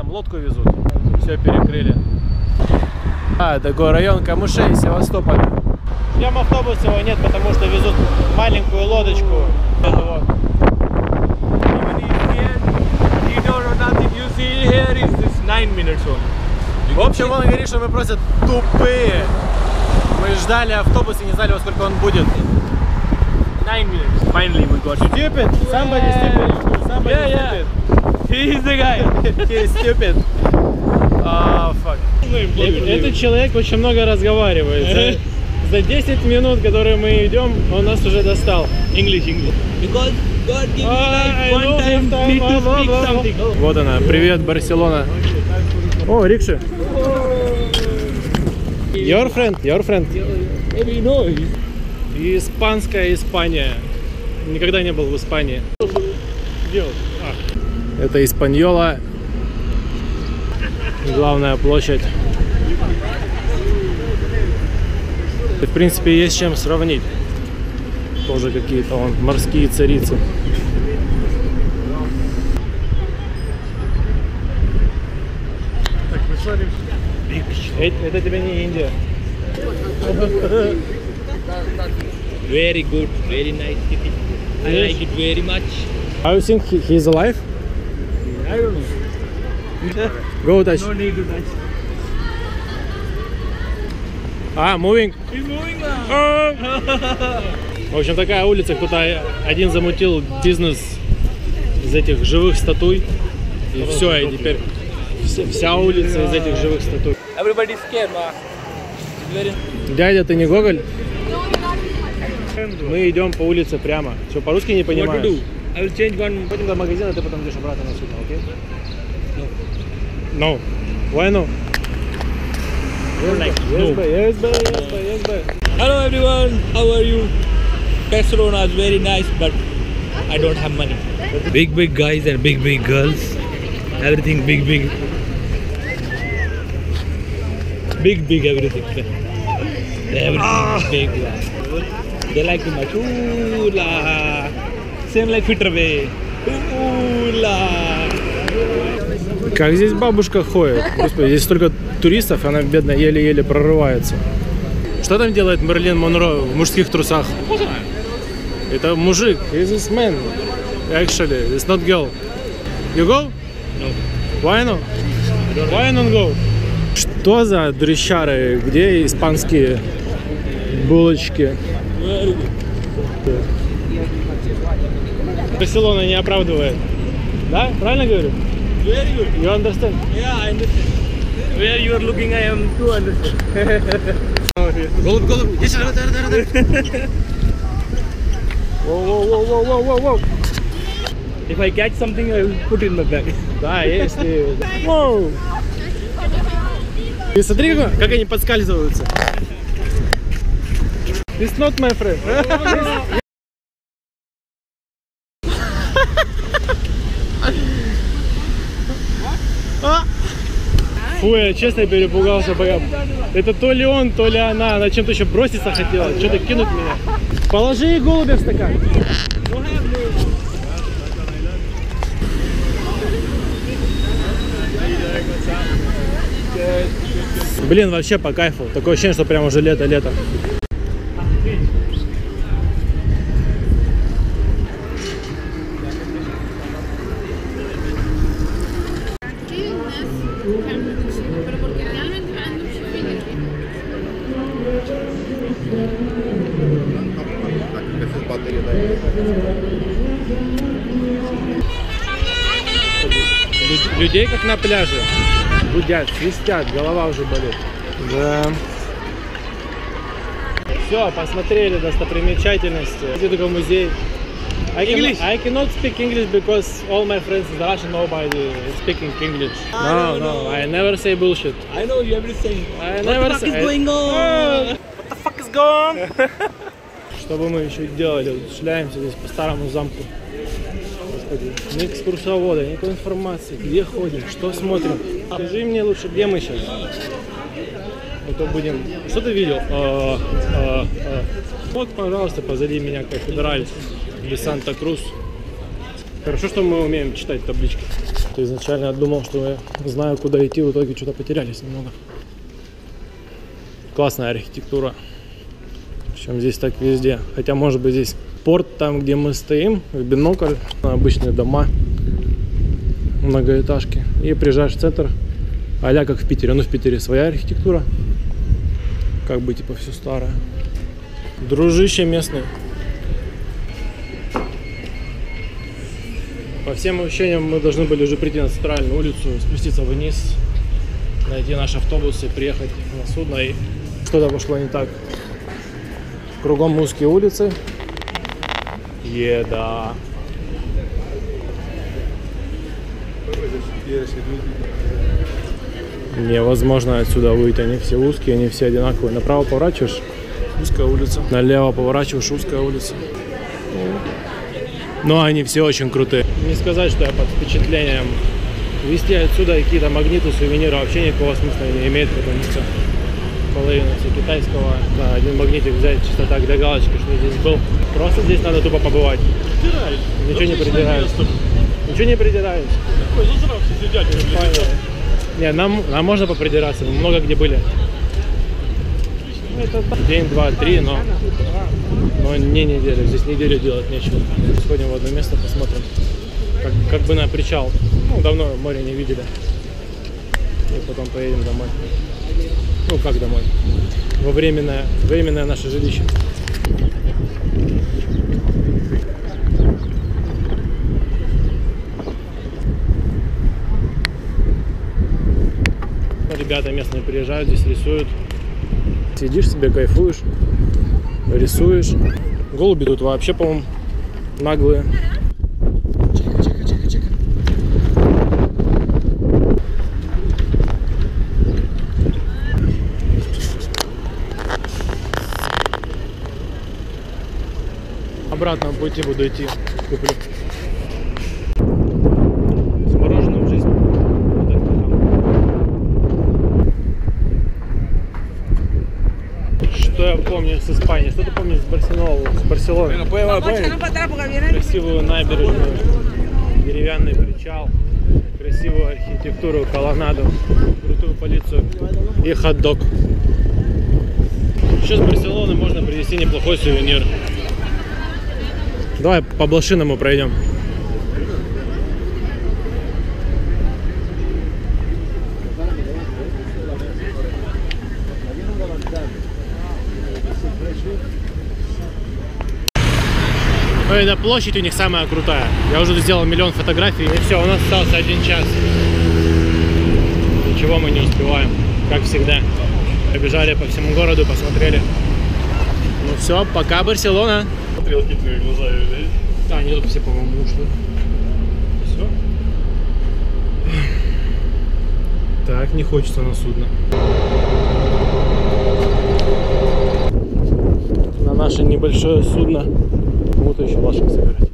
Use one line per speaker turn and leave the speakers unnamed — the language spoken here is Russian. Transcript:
лодку везут. Все перекрыли. Такой район Камышей, Севастополь. Ждем автобус, его нет, потому что везут маленькую лодочку. Вот. В общем, он говорит, что мы просто тупые. Мы ждали автобус и не знали, во сколько он будет.
9 minutes. Finally we got it.
Stupid. Somebody stupid. Somebody stupid.
He is the guy.
He is stupid. Fuck. Этот человек очень много разговаривает. За 10 минут, которые мы идем, он нас уже достал.
English. Because God gave me like one time need to speak something.
Вот она. Привет, Барселона. О, рикши. Your friend.
Maybe no.
Испанская Испания. Никогда не был в Испании. Это Испаньола. Главная площадь. И, в принципе, есть с чем сравнить. Тоже какие-то вон морские царицы. Это тебе не Индия.
Very good, very nice city. I like it very much.
I think he's alive.
I don't know.
Go touch.
No need to touch.
Moving.
He's moving now.
В общем, такая улица, кто-то один замутил бизнес из этих живых статуй. И все, и теперь вся улица из этих живых статуй.
Everybody is scared, ma.
Дядя, ты не Гоголь? Мы идем по улице прямо. Что, по-русски не понимаешь?
What to do? I will change one.
Пойдем до магазина, ты потом идешь обратно на сюда, окей? No. Why no? Yes, bye.
Hello everyone, how are you? Barcelona is very nice, but I don't have money. Big guys and big girls. Everything big. Big everything. Everything big. They like too much. Ooh la. Same like Twitterway. Ooh la.
Как здесь бабушка ходит? Господи, здесь столько туристов, она, бедная, еле-еле прорывается. Что там делает Мерлин Монро в мужских трусах? Это мужик. He's this man. Actually, it's not girl. You go?
No.
Why no? Why not go? Что за дрыщары? Где испанские булочки? Барселона не оправдывает. Да? Правильно говорю?
Very good.
You understand?
Yeah, I understand. Where you are looking, I am too understand.
Голубь. Воу.
If I catch something, I will put it in my bag.
Да, если... Воу. Ты смотри, как они подскальзываются. It's not my friend. Фу, я честно перепугался, пока. Это то ли он, то ли она. Она чем-то еще броситься хотела, что-то кинуть меня. Положи голубя в стакан. Блин, вообще по кайфу. Такое ощущение, что прям уже лето. Людей как на пляже. Гудят, свистят, голова уже болит. Да. Все, посмотрели достопримечательности. Иди только в музей. I cannot speak English because all my friends is Russian. Nobody is speaking English. No, I never say bullshit.
I know you everything.
What the fuck is going on? What the fuck is going on? Что бы мы еще делали? Шляемся здесь по старому замку. Господи, ни экскурсовода, никакой информации. Где ходим, что смотрим? Скажи мне лучше, где мы сейчас? А то будем... Что ты видел? Вот, пожалуйста, позади меня кафедраль или Санта-Крус. Хорошо, что мы умеем читать таблички. Ты изначально думал, что я знаю, куда идти, в итоге что-то потерялись немного. Классная архитектура. Причем здесь так везде. Хотя, может быть, здесь порт, там, где мы стоим, в бинокль, обычные дома, многоэтажки. И приезжаешь в центр, а-ля как в Питере. Ну, в Питере своя архитектура. Как бы, типа, все старое. Дружище местный. По всем ощущениям мы должны были уже прийти на центральную улицу, спуститься вниз, найти наш автобус и приехать на судно. И что-то пошло не так. Кругом узкие улицы. Еда. Невозможно отсюда выйти. Они все узкие, они все одинаковые. Направо поворачиваешь — узкая улица. Налево поворачиваешь — узкая улица. Но они все очень крутые. Не сказать, что я под впечатлением. Везти отсюда какие-то магниты, сувениры вообще никакого смысла не имеет, потому что половина все китайского. Да, один магнитик взять чисто так для галочки, что здесь был. Просто здесь надо тупо побывать. Ничего не придираюсь. Ничего не придираюсь. Не, нам можно попридираться, мы много где были. Это день, два, три, но не неделю. Здесь неделю делать нечего. Сходим в одно место, посмотрим. Как бы на причал. Ну, давно море не видели. И потом поедем домой. Ну, как домой? Во временное наше жилище. Ребята местные приезжают, здесь рисуют. Сидишь себе, кайфуешь, рисуешь. Голуби тут вообще, по-моему, наглые. Чека. Обратно по пути буду идти, куплю. С мороженым жизнь. Что я помню с Испании? Что ты помнишь с Барселоны? Красивую набережную, деревянный причал, красивую архитектуру, колоннаду, крутую полицию и хот-дог. Еще с Барселоны можно привезти неплохой сувенир. Давай по Блошиному пройдем. Эта площадь у них самая крутая. Я уже сделал миллион фотографий. И все, у нас остался 1 час. Ничего мы не успеваем, как всегда. Побежали по всему городу, посмотрели. Ну все, пока, Барселона.
Смотрел хитрые глаза, видишь?
Да, они тут все, по-моему, ушли. Все. Так, не хочется на судно. На наше небольшое судно. Кому-то еще лошадь собирать.